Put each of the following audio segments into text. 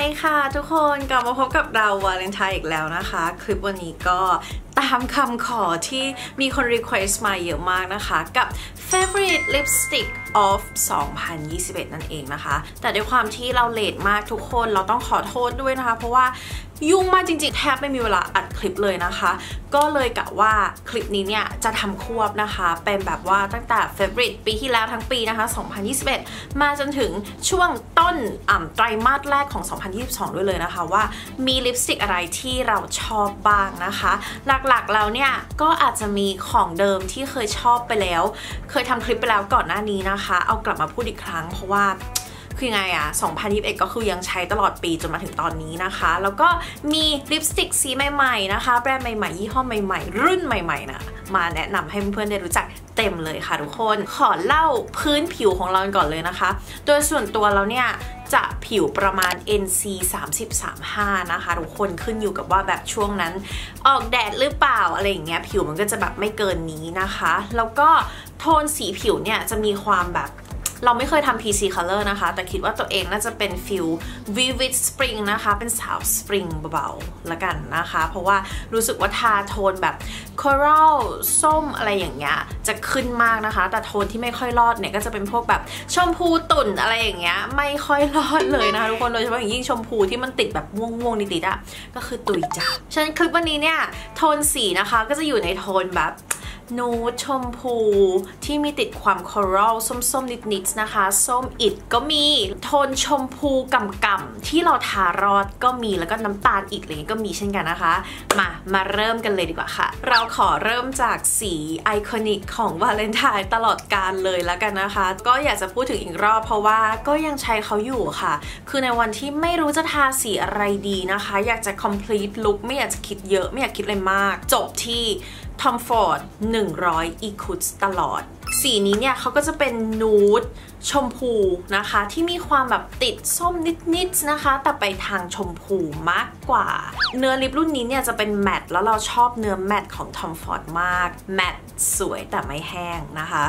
ค่ะทุกคนกลับมาพบกับเราวาเลนไทน์อีกแล้วนะคะคลิปวันนี้ก็ตามคำขอที่มีคน request มาเยอะมากนะคะกับ favorite lipstick of 2021 นั่นเองนะคะแต่ด้วยความที่เราเลทมากทุกคนเราต้องขอโทษด้วยนะคะเพราะว่ายุ่งมากจริงๆแทบไม่มีเวลาอัดคลิปเลยนะคะก็เลยกะว่าคลิปนี้เนี่ยจะทำควบนะคะเป็นแบบว่าตั้งแต่ favorite ปีที่แล้วทั้งปีนะคะ2021มาจนถึงช่วงต้นไตรมาสแรกของ 2022 ด้วยเลยนะคะว่ามีลิปสติกอะไรที่เราชอบบ้างนะคะหลักๆแล้วเนี่ยก็อาจจะมีของเดิมที่เคยชอบไปแล้วเคยทำคลิปไปแล้วก่อนหน้านี้นะคะเอากลับมาพูดอีกครั้งเพราะว่าคือไงอะ2021 ก็คือยังใช้ตลอดปีจนมาถึงตอนนี้นะคะแล้วก็มีลิปสติกสีใหม่ๆนะคะแบรนด์ใหม่ๆยี่ห้อใหม่ๆรุ่นใหม่ๆนะมาแนะนำให้เพื่อนๆได้รู้จักเต็มเลยค่ะทุกคนขอเล่าพื้นผิวของเราก่อนเลยนะคะโดยส่วนตัวเราเนี่ยจะผิวประมาณ NC 30-35 นะคะทุกคนขึ้นอยู่กับว่าแบบช่วงนั้นออกแดดหรือเปล่าอะไรอย่างเงี้ยผิวมันก็จะแบบไม่เกินนี้นะคะแล้วก็โทนสีผิวเนี่ยจะมีความแบบเราไม่เคยทำ PC Color นะคะแต่คิดว่าตัวเองน่าจะเป็นฟิล Vivid Spring นะคะเป็นสาว Spring เบาๆละกันนะคะเพราะว่ารู้สึกว่าทาโทนแบบ Coral ส้มอะไรอย่างเงี้ยจะขึ้นมากนะคะแต่โทนที่ไม่ค่อยรอดเนี่ยก็จะเป็นพวกแบบชมพูตุ่นอะไรอย่างเงี้ยไม่ค่อยรอดเลยนะคะทุกคนโดยเฉพาะอย่างยิ่งชมพูที่มันติดแบบม่วงๆนิดๆอ่ะก็คือตุยจ้ะฉะนั้นคลิปวันนี้เนี่ยโทนสีนะคะก็จะอยู่ในโทนแบบนูดชมพูที่มีติดความคอรัลส้มๆนิดๆนะคะส้มอิดก็มีโทนชมพูก่ำๆที่เราทารอดก็มีแล้วก็น้ำตาลอิดอะไรก็มีเช่นกันนะคะมาเริ่มกันเลยดีกว่าค่ะเราขอเริ่มจากสีไอคอนิกของวาเลนไทน์ตลอดกาลเลยแล้วกันนะคะก็อยากจะพูดถึงอีกรอบเพราะว่าก็ยังใช้เขาอยู่ค่ะคือในวันที่ไม่รู้จะทาสีอะไรดีนะคะอยากจะ complete look ไม่อยากจะคิดเยอะไม่อยากคิดอะไรมากจบที่Tom Ford 100 Etudes ตลอดสีนี้เนี่ยเขาก็จะเป็นนูดชมพูนะคะที่มีความแบบติดส้มนิดๆนะคะแต่ไปทางชมพูมากกว่าเนื้อลิปรุ่นนี้เนี่ยจะเป็นแมตต์แล้วเราชอบเนื้อแมตต์ของ Tom Ford มากแมตต์สวยแต่ไม่แห้งนะคะ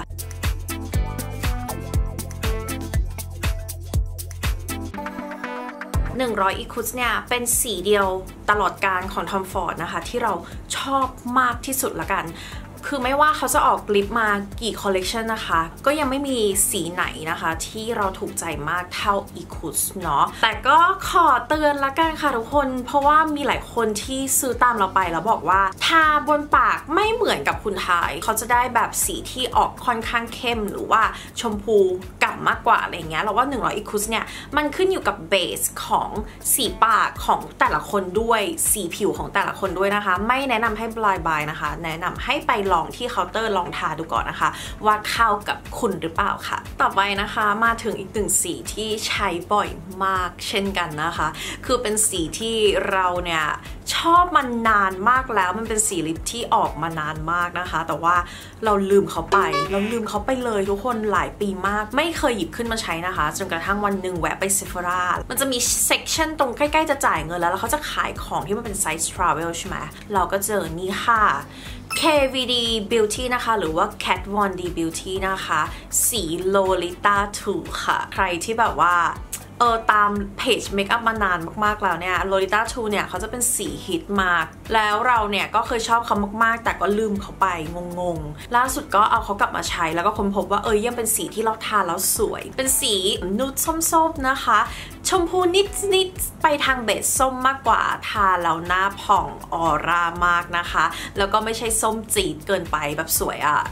100 Etudes เนี่ยเป็นสีเดียวตลอดการของ Tom Ford นะคะที่เราชอบมากที่สุดละกันคือไม่ว่าเขาจะออกลิปมากี่คอลเลกชันนะคะก็ยังไม่มีสีไหนนะคะที่เราถูกใจมากเท่า Etudes เนาะแต่ก็ขอเตือนละกันค่ะทุกคนเพราะว่ามีหลายคนที่ซื้อตามเราไปแล้วบอกว่าทาบนปากไม่เหมือนกับคุณทายเขาจะได้แบบสีที่ออกค่อนข้างเข้มหรือว่าชมพูกล่ำมากกว่าอะไรเงี้ยเราว่า100 Etudes เนี่ยมันขึ้นอยู่กับเบสของสีปากของแต่ละคนด้วยสีผิวของแต่ละคนด้วยนะคะไม่แนะนำให้บลายบายนะคะแนะนำให้ไปลองที่เคาน์เตอร์ลองทาดูก่อนนะคะว่าเข้ากับคุณหรือเปล่าค่ะต่อไปนะคะมาถึงอีกหนึ่งสีที่ใช้บ่อยมากเช่นกันนะคะคือเป็นสีที่เราเนี่ยชอบมานานมากแล้วมันเป็นสีลิปที่ออกมานานมากนะคะแต่ว่าเราลืมเขาไปเลยทุกคนหลายปีมากไม่เคยหยิบขึ้นมาใช้นะคะจนกระทั่งวันหนึ่งแวะไป Sephora มันจะมีเซกชันตรงใกล้ๆจะจ่ายเงินแล้วเขาจะขายของที่มันเป็นไซส์ travel ใช่ไหมเราก็เจอนี่ค่ะ KVD Beauty นะคะหรือว่า Kat Von D Beauty นะคะสี Lolita 2 ค่ะใครที่แบบว่าตามเพจเมคอัพมานานมากๆแล้วเนี่ย Lolita 2 เนี่ยเขาจะเป็นสีฮิตมากแล้วเราเนี่ยก็เคยชอบเขามากๆแต่ก็ลืมเขาไปงงๆล่าสุดก็เอาเขากลับมาใช้แล้วก็ค้นพบว่ายังเป็นสีที่เราทาแล้วสวยเป็นสีนูดส้มๆนะคะชมพูนิดๆไปทางเบสส้มมากกว่าทาแล้วหน้าผ่องออร่ามากนะคะแล้วก็ไม่ใช่ส้มจี๊ดเกินไปแบบสวยอะ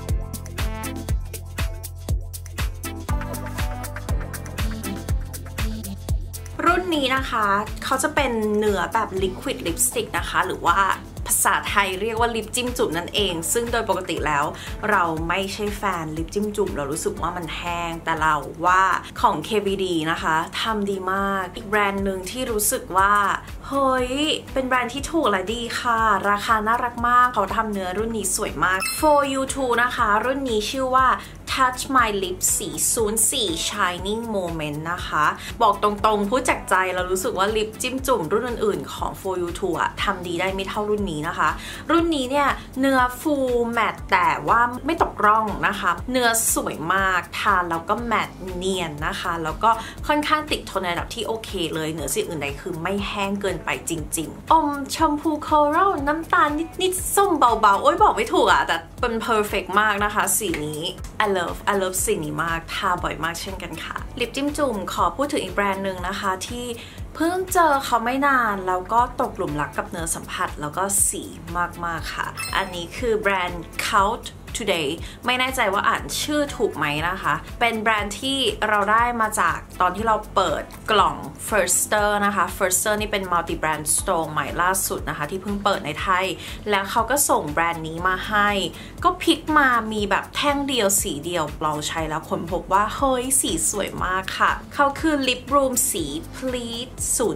รุ่นนี้นะคะเขาจะเป็นเนื้อแบบ liquid lipstick นะคะหรือว่าภาษาไทยเรียกว่าลิปจิ้มจุ่มนั่นเองซึ่งโดยปกติแล้วเราไม่ใช่แฟนลิปจิ้มจุ่มเรารู้สึกว่ามันแห้งแต่เราว่าของ KVD นะคะทำดีมากอีกแบรนด์หนึ่งที่รู้สึกว่าเฮ้ยเป็นแบรนด์ที่ถูกและดีค่ะราคาน่ารักมากเขาทำเนื้อรุ่นนี้สวยมาก For You 2 นะคะรุ่นนี้ชื่อว่า Touch My Lips สี04 Shining Moment นะคะบอกตรงๆพูดจากใจเรารู้สึกว่าลิปจิ้มจุ่มรุ่นอื่นๆของ For You To อะทำดีได้ไม่เท่ารุ่นนี้นะคะรุ่นนี้เนี่ยเนื้อฟูแมตแต่ว่าไม่ตกร่องนะคะเนื้อสวยมากทาแล้วก็แมตเนียนนะคะแล้วก็ค่อนข้างติดทนในระดับที่โอเคเลยเหนือสิ่งอื่นใดคือไม่แห้งเกินไปจริงๆอมชมพูโครัลน้ำตาลนิดๆส้มเบาๆโอ้ยบอกไม่ถูกอะแต่เป็น perfect มากนะคะสีนี้ I love สีนี้มากทาบ่อยมากเช่นกันค่ะลิปจิ้มจุ่มขอพูดถึงอีกแบรนด์หนึ่งนะคะที่เพิ่งเจอเขาไม่นานแล้วก็ตกหลุมรักกับเนื้อสัมผัสแล้วก็สีมากๆค่ะอันนี้คือแบรนด์ Cult Today ไม่แน่ใจว่าอ่านชื่อถูกไหมนะคะเป็นแบรนด์ที่เราได้มาจากตอนที่เราเปิดกล่อง Firster นะคะ Firster นี่เป็น multi brand store ใหม่ล่าสุดนะคะที่เพิ่งเปิดในไทยแล้วเขาก็ส่งแบรนด์นี้มาให้ก็พิกมามีแบบแท่งเดียวสีเดียวลองใช้แล้วค้นพบว่าเฮ้ยสีสวยมากค่ะเขาคือ Lip Room สี Pleat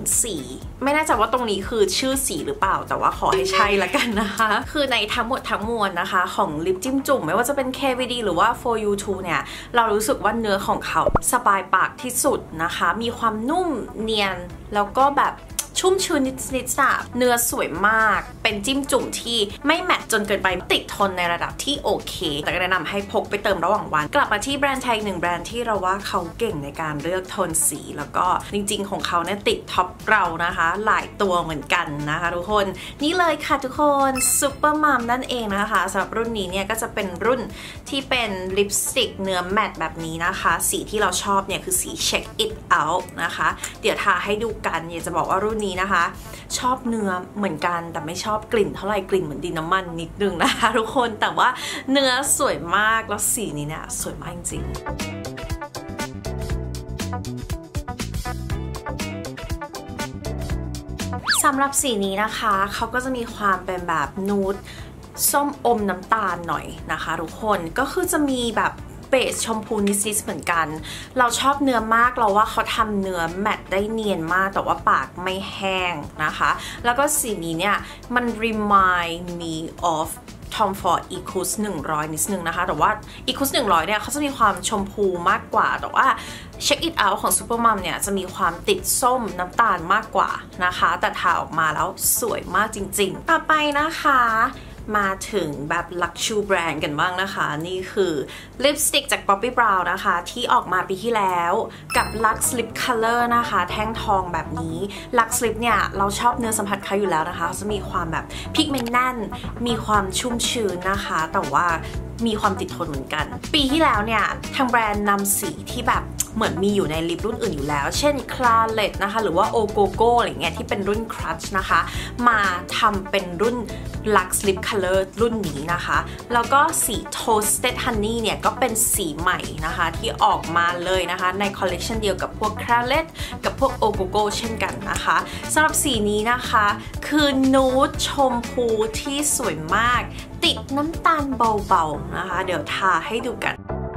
04ไม่แน่ใจว่าตรงนี้คือชื่อสีหรือเปล่าแต่ว่าขอให้ใช่ละกันนะคะคือในทั้งหมดทั้งมวลนะคะของลิปจิ้มจุ่มไม่ว่าจะเป็น KVD หรือว่า For You To เนี่ยเรารู้สึกว่าเนื้อของเขาสบายปากที่สุดนะคะมีความนุ่มเนียนแล้วก็แบบชุ่มชื้นนิดๆอะเนื้อสวยมากเป็นจิ้มจุ่มที่ไม่แมตจนเกินไปติดทนในระดับที่โอเคแต่ก็แนะนำให้พกไปเติมระหว่างวันกลับมาที่แบรนด์ไทยหนึ่งแบรนด์ที่เราว่าเขาเก่งในการเลือกโทนสีแล้วก็จริงๆของเขาเนี่ยติดท็อปเรานะคะหลายตัวเหมือนกันนะคะทุกคนนี่เลยค่ะทุกคนซูเปอร์มัมนั่นเองนะคะสำหรับรุ่นนี้เนี่ยก็จะเป็นรุ่นที่เป็นลิปสติกเนื้อแมตแบบนี้นะคะสีที่เราชอบเนี่ยคือสี Check It Out นะคะเดี๋ยวทาให้ดูกันอยากจะบอกว่ารุ่นนี้นะคะชอบเนื้อเหมือนกันแต่ไม่ชอบกลิ่นเท่าไหร่กลิ่นเหมือนดินน้ำมันนิดนึงนะคะทุกคนแต่ว่าเนื้อสวยมากแล้วสีนี้เนี่ยสวยมากจริงสำหรับสีนี้นะคะเขาก็จะมีความเป็นแบบนูดส้มอมน้ำตาลหน่อยนะคะทุกคนก็คือจะมีแบบเบสชมพูนิดๆเหมือนกันเราชอบเนื้อมากเราว่าเขาทำเนื้อแมตได้เนียนมากแต่ว่าปากไม่แห้งนะคะแล้วก็สีนี้เนี่ยมัน remind me of Tom Ford Ecus 100นิดนึงนะคะแต่ว่า Ecus 100เนี่ยเขาจะมีความชมพูมากกว่าแต่ว่า Check It Out ของ Supermom เนี่ยจะมีความติดส้มน้ำตาลมากกว่านะคะแต่ทาออกมาแล้วสวยมากจริงๆต่อไปนะคะมาถึงแบบ Luxury Brand กันบ้างนะคะนี่คือลิปสติกจาก Bobbi Brown นะคะที่ออกมาปีที่แล้วกับ Lux Lip Color นะคะแท่งทองแบบนี้ Lux Lip เนี่ยเราชอบเนื้อสัมผัสเขาอยู่แล้วนะคะจะมีความแบบพิกเมนต์แน่นมีความชุ่มชื้นนะคะแต่ว่ามีความติดทนเหมือนกันปีที่แล้วเนี่ยทางแบรนด์นำสีที่แบบเหมือนมีอยู่ในลิปรุ่นอื่นอยู่แล้วเช่น Claret นะคะหรือว่า Ogogo อะไรเงี้ยที่เป็นรุ่น Crush นะคะมาทำเป็นรุ่น Lux Lip Color รุ่นนี้นะคะแล้วก็สี Toasted Honey เนี่ยก็เป็นสีใหม่นะคะที่ออกมาเลยนะคะในคอลเลกชันเดียวกับพวก Claret กับพวก Ogogo เช่นกันนะคะสำหรับสีนี้นะคะคือนูดชมพูที่สวยมากติดน้ำตาลเบาๆนะคะเดี๋ยวทาให้ดูกัน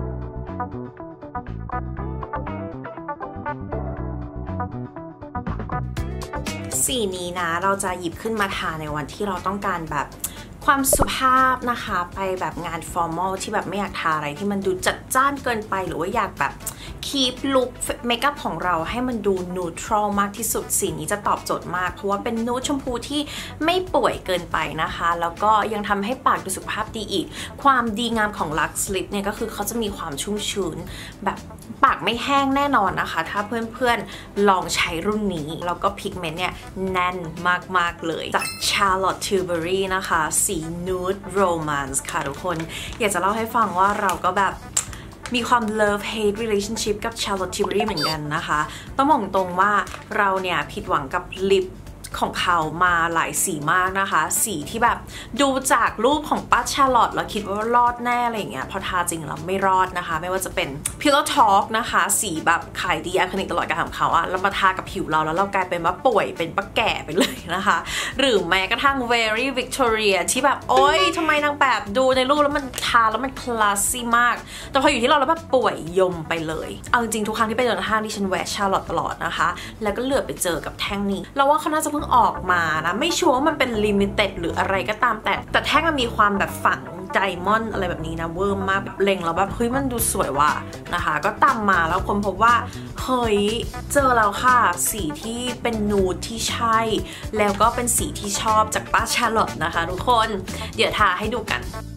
สีนี้นะเราจะหยิบขึ้นมาทาในวันที่เราต้องการแบบความสุภาพนะคะไปแบบงานฟอร์มอลที่แบบไม่อยากทาอะไรที่มันดูจัดจ้านเกินไปหรือว่าอยากแบบคีปลุคเมคอัพของเราให้มันดูนูทรัลมากที่สุดสีนี้จะตอบโจทย์มากเพราะว่าเป็นนูดชมพูที่ไม่ป่วยเกินไปนะคะแล้วก็ยังทำให้ปากดูสุขภาพดีอีกความดีงามของ Lux Lip เนี่ยก็คือเขาจะมีความชุ่มชื้นแบบปากไม่แห้งแน่นอนนะคะถ้าเพื่อนๆลองใช้รุ่นนี้แล้วก็พิกเมนต์เนี่ยแน่นมากๆเลยจาก Charlotte Tilbury นะคะสี Nude Romance ค่ะทุกคนอยากจะเล่าให้ฟังว่าเราก็แบบมีความ love hate relationship กับ Charlotte Tilbury เหมือนกันนะคะต้องบอกตรงว่าเราเนี่ยผิดหวังกับลิปของเขามาหลายสีมากนะคะสีที่แบบดูจากรูปของป้าชาร์ลอตแล้วคิดว่ารอดแน่อะไรอย่างเงี้ยพอทาจริงแล้วไม่รอดนะคะไม่ว่าจะเป็น Pillow Talk นะคะสีแบบขายดีไอคอนิกตลอดการของเขาอะเรามาทากับผิวเราแล้วเรากลายเป็นว่าป่วยเป็นป้าแก่ไปเลยนะคะหรือแม้กระทั่ง Very Victoria ที่แบบโอ๊ยทำไมนางแบบดูในรูปแล้วมันทาแล้วมันคลาสซี่มากแต่พออยู่ที่เราแล้วแบบป่วยยมไปเลยเอาจริงๆทุกครั้งที่ไปเดินห้างที่ฉันแวะชาร์ลอตตลอดนะคะแล้วก็เหลือไปเจอกับแท่งนี้เราว่าเขาน่าจะเพิ่งออกมานะไม่ชัวร์ว่ามันเป็นลิมิเต็ดหรืออะไรก็ตามแต่แท่งมันมีความแบบฝังไดมอนด์อะไรแบบนี้นะเวอร์มากเล็งแล้วแบบเฮ้ยมันดูสวยว่ะนะคะก็ตามมาแล้วคนพบว่าเฮ้ยเจอแล้วค่ะสีที่เป็นนูดที่ใช่แล้วก็เป็นสีที่ชอบจากป้าชาร์ลอตนะคะทุกคนเดี๋ยวทาให้ดูกัน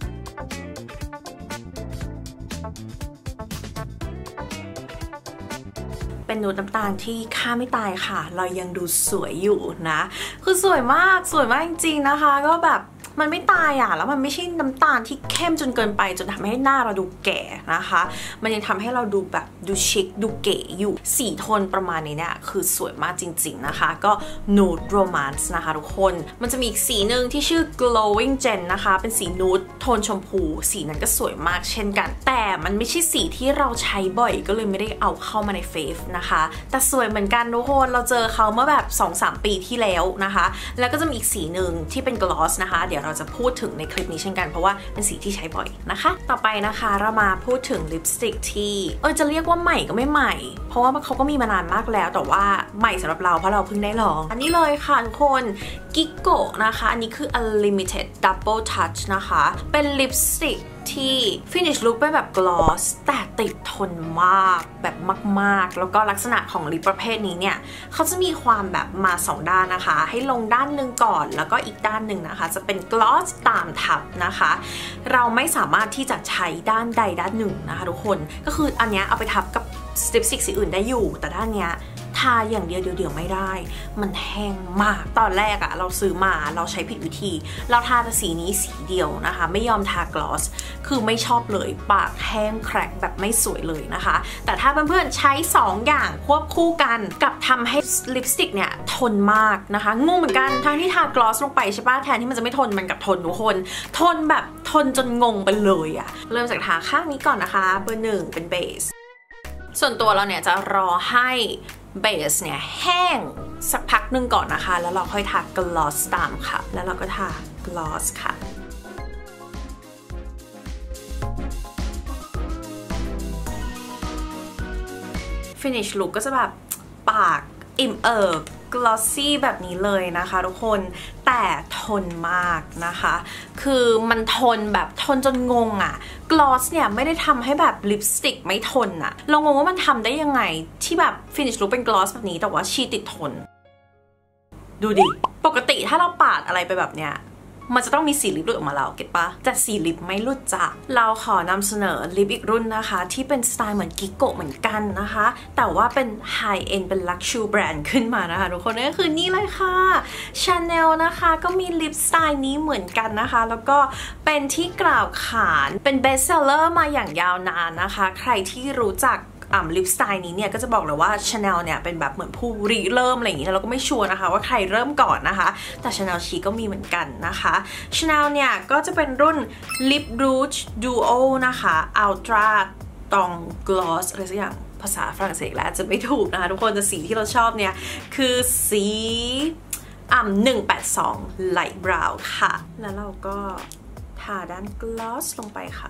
เป็นนูดน้ำตาลที่ค่าไม่ตายค่ะเรายังดูสวยอยู่นะคือสวยมากจริงๆนะคะก็แบบมันไม่ตายอ่ะแล้วมันไม่ใช่น้ำตาลที่เข้มจนเกินไปจนทำให้หน้าเราดูแก่นะคะมันยังทำให้เราดูแบบดูชิคดูเก๋อยู่สีโทนประมาณนี้เนี่ยคือสวยมากจริงๆนะคะก็ Nude Romance นะคะทุกคนมันจะมีอีกสีหนึ่งที่ชื่อ Glowing Gem นะคะเป็นสีนูดโทนชมพูสีนั้นก็สวยมากเช่นกันแต่มันไม่ใช่สีที่เราใช้บ่อยก็เลยไม่ได้เอาเข้ามาในเฟซนะคะแต่สวยเหมือนกันทุกคนเราเจอเขาเมื่อแบบ 2-3 ปีที่แล้วนะคะแล้วก็จะมีอีกสีหนึ่งที่เป็น gloss นะคะเดี๋ยวเราจะพูดถึงในคลิปนี้เช่นกันเพราะว่าเป็นสีที่ใช้บ่อยนะคะต่อไปนะคะเรามาพูดถึงลิปสติกที่จะเรียกว่าใหม่ก็ไม่ใหม่เพราะว่าเขาก็มีมานานมากแล้วแต่ว่าใหม่สำหรับเราเพราะเราเพิ่งได้ลองอันนี้เลยค่ะทุกคนกิโกะนะคะอันนี้คือ Unlimited Double Touch นะคะเป็นลิปสติกที่ finish look เป็นแบบ gloss แต่ติดทนมากแบบมากๆแล้วก็ลักษณะของลิปประเภทนี้เนี่ยเขาจะมีความแบบมา2ด้านนะคะให้ลงด้านหนึ่งก่อนแล้วก็อีกด้านหนึ่งนะคะจะเป็น gloss ตามทับนะคะเราไม่สามารถที่จะใช้ด้านใดด้านหนึ่งนะคะทุกคนก็คืออันนี้เอาไปทับกับลิปสติกสีอื่นได้อยู่แต่ด้านเนี้ยทาอย่างเดียวไม่ได้มันแห้งมากตอนแรกอะเราซื้อมาเราใช้ผิดวิธีเราทาแต่สีนี้สีเดียวนะคะไม่ยอมทากลอสคือไม่ชอบเลยปากแห้งแครกแบบไม่สวยเลยนะคะแต่ถ้าเพื่อนๆใช้2อย่างควบคู่กันกับทำให้ลิปสติกเนี่ยทนมากนะคะงงเหมือนกันทั้งที่ทากลอสลงไปใช่ปะแทนที่มันจะไม่ทนมันกับทนทุกคนทนแบบทนจนงงไปเลยอะเริ่มจากทาข้างนี้ก่อนนะคะเบอร์ 1เป็นเบสส่วนตัวเราเนี่ยจะรอให้เบสเนี่ยแห้งสักพักหนึ่งก่อนนะคะแล้วเราค่อยทากลอสตามค่ะแล้วเราก็ทากลอสค่ะfinish look ก็จะแบบปากอิ่มเอิบ glossy แบบนี้เลยนะคะทุกคนแต่ทนมากนะคะคือมันทนแบบทนจนงงอะ gloss เนี่ยไม่ได้ทำให้แบบลิปสติกไม่ทนอะเรางงว่ามันทำได้ยังไงที่แบบ finish look เป็น gloss แบบนี้แต่ว่าชีติดทนดูดิปกติถ้าเราปาดอะไรไปแบบเนี้ยมันจะต้องมีสีลิปหลุดออกมาแล้วเก็ตปะแต่สีลิปไม่หลุดจ้ะเราขอนำเสนอลิปอีกรุ่นนะคะที่เป็นสไตล์เหมือนกิโกะเหมือนกันนะคะแต่ว่าเป็นไฮเอ็นเป็นลักชูแบรนด์ขึ้นมานะคะทุกคนนั่นก็คือนี่เลยค่ะ Chanel นะคะก็มีลิปสไตล์นี้เหมือนกันนะคะแล้วก็เป็นที่กล่าวขานเป็นเบสเซลเลอร์มาอย่างยาวนานนะคะใครที่รู้จักลิปสไตล์นี้เนี่ยก็จะบอกเลยว่า Chanel เนี่ยเป็นแบบเหมือนผู้ริเริ่มอะไรอย่างนี้เราก็ไม่ชัวร์นะคะว่าใครเริ่มก่อนนะคะแต่ Chanel ชีก็มีเหมือนกันนะคะ Chanel เนี่ยก็จะเป็นรุ่น Lip Rouge Duo นะคะ Ultra Tong Gloss อะไรสักอย่างภาษาฝรั่งเศสแล้วจะไม่ถูกนะคะทุกคนแต่สีที่เราชอบเนี่ยคือสี182 Light Brown ค่ะแล้วเราก็ทาด้าน Gloss ลงไปค่ะ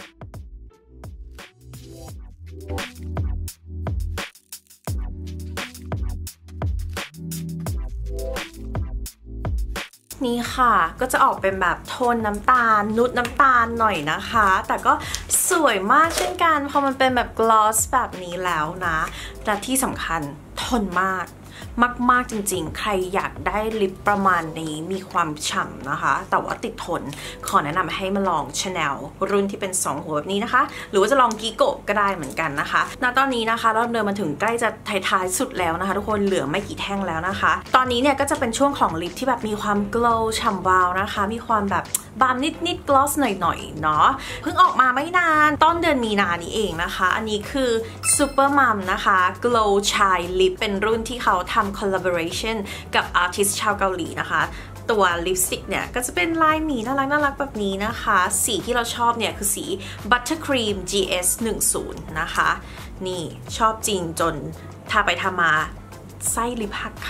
นี่ค่ะก็จะออกเป็นแบบโทนน้ำตาลนุดน้ำตาลหน่อยนะคะแต่ก็สวยมากเช่นกันพอมันเป็นแบบกลอสแบบนี้แล้วนะและที่สำคัญทนมากจริงๆใครอยากได้ลิปประมาณนี้มีความฉ่ำนะคะแต่ว่าติดทนขอแนะนำให้มาลอง Chanel รุ่นที่เป็น2หัวแบบนี้นะคะหรือว่าจะลองกิโกะก็ได้เหมือนกันนะคะณตอนนี้นะคะเราเดินมาถึงใกล้จะท้ายสุดแล้วนะคะทุกคนเหลือไม่กี่แท่งแล้วนะคะตอนนี้เนี่ยก็จะเป็นช่วงของลิปที่แบบมีความ glow ฉ่ำวาวนะคะมีความแบบบามนิด gloss หน่อยเนาะเพิ่งออกมาไม่นานต้นเดือนมีนานี้เองนะคะอันนี้คือ Super Mom นะคะ Glow Chai Lip เป็นรุ่นที่เขาทำ collaboration กับ artist ชาวเกาหลีนะคะตัวลิปสติกเนี่ยก็จะเป็นลายหมีน่ารักแบบนี้นะคะสีที่เราชอบเนี่ยคือสี Buttercream GS10 นะคะนี่ชอบจริงจนทาไปทามาไส้ลิปหักค่ะ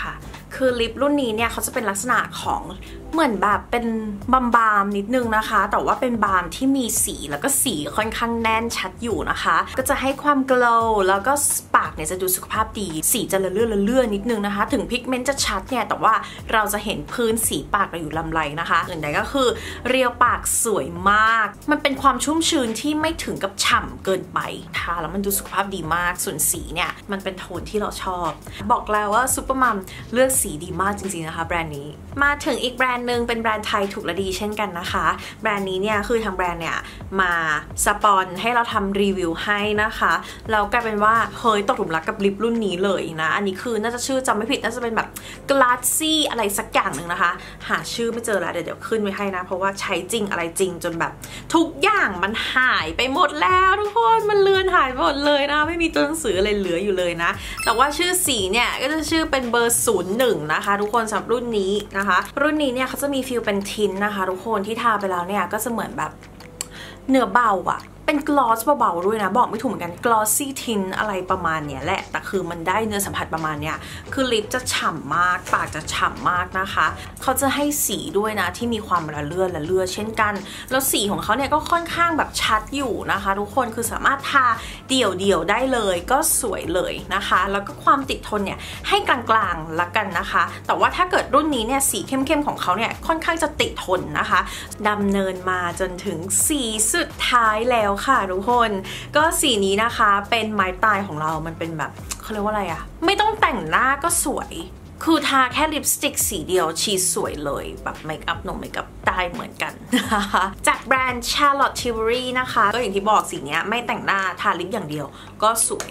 คือลิปรุ่นนี้เนี่ยเขาจะเป็นลักษณะของเหมือนแบบเป็นบามนิดนึงนะคะแต่ว่าเป็นบามที่มีสีแล้วก็สีค่อนข้างแน่นชัดอยู่นะคะก็จะให้ความโกลว์แล้วก็ปากเนี่ยจะดูสุขภาพดีสีจะเลื่อนนิดนึงนะคะถึงพิกเมนต์จะชัดเนี่ยแต่ว่าเราจะเห็นพื้นสีปากเราอยู่ลำไรนะคะอื่นใดก็คือเรียวปากสวยมากมันเป็นความชุ่มชื้นที่ไม่ถึงกับฉ่ำเกินไปทาแล้วมันดูสุขภาพดีมากส่วนสีเนี่ยมันเป็นโทนที่เราชอบบอกแล้วว่าซุปเปอร์มัมเลือกสีดีมากจริงๆนะคะแบรนด์นี้มาถึงอีกแบรนด์หนึ่งเป็นแบรนด์ไทยถูกและดีเช่นกันนะคะแบรนด์นี้เนี่ยคือทางแบรนด์เนี่ยมาสปอนให้เราทำรีวิวให้นะคะแล้วกลายเป็นว่าเฮ้ยตกหลุมรักกับลิปรุ่นนี้เลยนะอันนี้คือน่าจะชื่อจำไม่ผิดน่าจะเป็นแบบ Glassy อะไรสักอย่างหนึ่งนะคะหาชื่อไม่เจอแล้วเดี๋ยวขึ้นไว้ให้นะเพราะว่าใช้จริงอะไรจริงจนแบบทุกอย่างมันหายไปหมดแล้วทุกคนมันเลือนหายไปหมดเลยนะไม่มีตัวหนังสืออะไรเหลืออยู่เลยนะแต่ว่าชื่อสีเนี่ยก็จะชื่อเป็นเบอร์01นะคะทุกคนสำหรับรุ่นนี้นะคะรุ่นนี้เนี่ยเขาจะมีฟิลเป็นทินนะคะทุกคนที่ทาไปแล้วเนี่ยก็จะเหมือนแบบเนื้อเบาอะเป็นกลอสเบาๆด้วยนะบอกไม่ถูกเหมือนกัน glossy tint อะไรประมาณเนี้ยแหละแต่คือมันได้เนื้อสัมผัสประมาณเนี้ยคือลิปจะฉ่ำมากปากจะฉ่ำมากนะคะเขาจะให้สีด้วยนะที่มีความละเลื่อเช่นกันแล้วสีของเขาเนี่ยก็ค่อนข้างแบบชัดอยู่นะคะทุกคนคือสามารถทาเดี่ยวได้เลยก็สวยเลยนะคะแล้วก็ความติดทนเนี่ยให้กลางๆละกันนะคะแต่ว่าถ้าเกิดรุ่นนี้เนี่ยสีเข้มๆของเขาเนี่ยค่อนข้างจะติดทนนะคะดำเนินมาจนถึงสีสุดท้ายแล้วค่ะทุกคนก็สีนี้นะคะเป็นไม้ตายของเรามันเป็นแบบเขาเรียกว่าอะไรอะไม่ต้องแต่งหน้าก็สวยคือทาแค่ลิปสติกสีเดียวชีสวยเลยแบบเมคอัพเมคอัพได้เหมือนกันนะคะจากแบรนด์ Charlotte Tilbury นะคะก็อย่างที่บอกสีนี้ไม่แต่งหน้าทาลิปอย่างเดียวก็สวย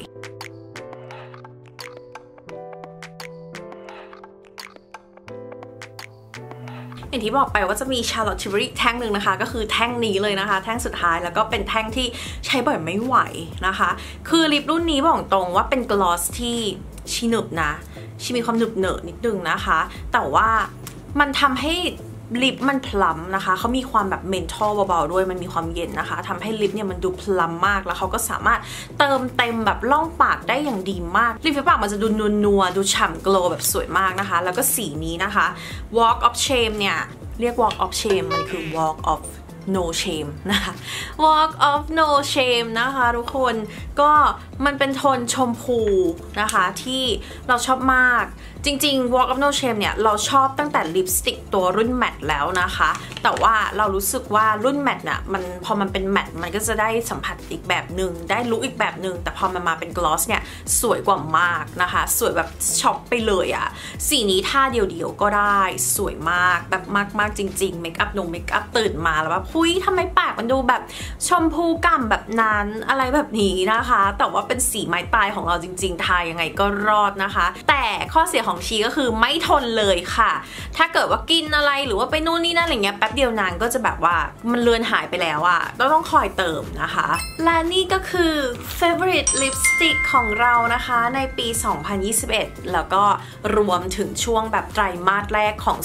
อย่างที่บอกไปว่าจะมี Charlotte Tilbury แท่งหนึ่งนะคะก็คือแท่งนี้เลยนะคะแท่งสุดท้ายแล้วก็เป็นแท่งที่ใช้บ่อยไม่ไหวนะคะคือลิปรุ่นนี้บอกตรงว่าเป็นกลอสที่ชีหนึบนะชีมีความหนึบเหนอะนิดนึงนะคะแต่ว่ามันทำให้ลิปมันพลัมนะคะเขามีความแบบเมนทอลเบาๆด้วยมันมีความเย็นนะคะทำให้ลิปเนี่ยมันดูพลัมมากแล้วเขาก็สามารถเติมเต็มแบบล่องปากได้อย่างดีมากริมฝีปากมันจะดูนัวดูฉ่ำโกลว์แบบสวยมากนะคะแล้วก็สีนี้นะคะ Walk of Shame เนี่ยเรียก Walk of Shame มันคือ Walk of no shame นะคะ Walk of no shame นะคะทุกคนก็มันเป็นโทนชมพูนะคะที่เราชอบมากจริงๆ Walk of no shame เนี่ยเราชอบตั้งแต่ลิปสติกตัวรุ่นแมตต์แล้วนะคะแต่ว่าเรารู้สึกว่ารุ่นแมตต์น่ะมันพอมันเป็นแมตต์มันก็จะได้สัมผัสอีกแบบหนึ่งได้ลุคอีกแบบหนึ่งแต่พอมันมาเป็นกลอสเนี่ยสวยกว่ามากนะคะสวยแบบช็อกไปเลยอะสีนี้ท่าเดียวๆก็ได้สวยมากแบบมากๆจริงๆเมคอัพตื่นมาแล้วแบบหุ้ยทำไมปากมันดูแบบชมพูก่ำแบบนั้นอะไรแบบนี้นะคะแต่ว่าเป็นสีไม้ตายของเราจริงๆทายังไงก็รอดนะคะแต่ข้อเสียของชีก็คือไม่ทนเลยค่ะถ้าเกิดว่ากินอะไรหรือว่าไปนู่นนี่นั่นอะไรเงี้ยแป๊บเดียวนางก็จะแบบว่ามันเลือนหายไปแล้วอะต้องคอยเติมนะคะและนี่ก็คือ favorite lipstick ของเรานะคะในปี 2021 แล้วก็รวมถึงช่วงแบบไตรมาสแรกของ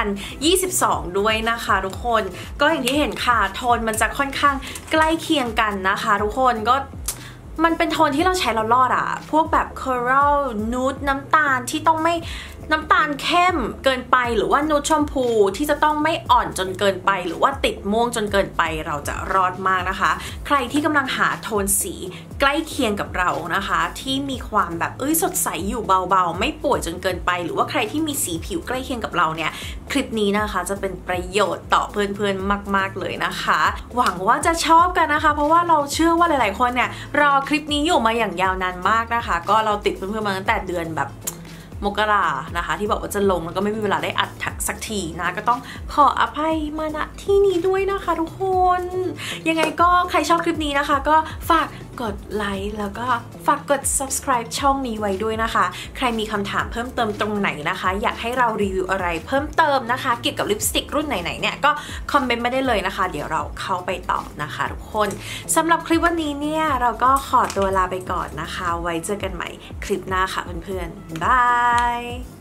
2022 ด้วยนะคะทุกคนก็อย่างที่เห็นค่ะโทนมันจะค่อนข้างใกล้เคียงกันนะคะทุกคนก็มันเป็นโทนที่เราใช้เรารอดอะพวกแบบ coral nude น้ำตาลที่ต้องไม่น้ำตาลเข้มเกินไปหรือว่านูดชมพูที่จะต้องไม่อ่อนจนเกินไปหรือว่าติดม่วงจนเกินไปเราจะรอดมากนะคะใครที่กำลังหาโทนสีใกล้เคียงกับเรานะคะที่มีความแบบสดใสอยู่เบาๆไม่ป่วยจนเกินไปหรือว่าใครที่มีสีผิวใกล้เคียงกับเราเนี่ยคลิปนี้นะคะจะเป็นประโยชน์ต่อเพื่อนๆมากๆเลยนะคะหวังว่าจะชอบกันนะคะเพราะว่าเราเชื่อว่าหลายๆคนเนี่ยรอคลิปนี้อยู่มาอย่างยาวนานมากนะคะก็เราติดเพื่อนๆมาตั้งแต่เดือนแบบมกรานะคะที่บอกว่าจะลงแล้วก็ไม่มีเวลาได้อัดสักทีนะก็ต้องขออภัยมาณที่นี้ด้วยนะคะทุกคนยังไงก็ใครชอบคลิปนี้นะคะก็ฝากกดไลค์แล้วก็ฝากกด subscribe ช่องนี้ไว้ด้วยนะคะใครมีคำถามเพิ่มเติมตรงไหนนะคะอยากให้เรารีวิวอะไรเพิ่มเติมนะคะเกี่ยวกับลิปสติกรุ่นไหนๆเนี่ยก็คอมเมนต์มาได้เลยนะคะเดี๋ยวเราเข้าไปตอบนะคะทุกคนสำหรับคลิปวันนี้เนี่ยเราก็ขอตัวลาไปก่อนนะคะไว้เจอกันใหม่คลิปหน้าค่ะเพื่อนๆบาย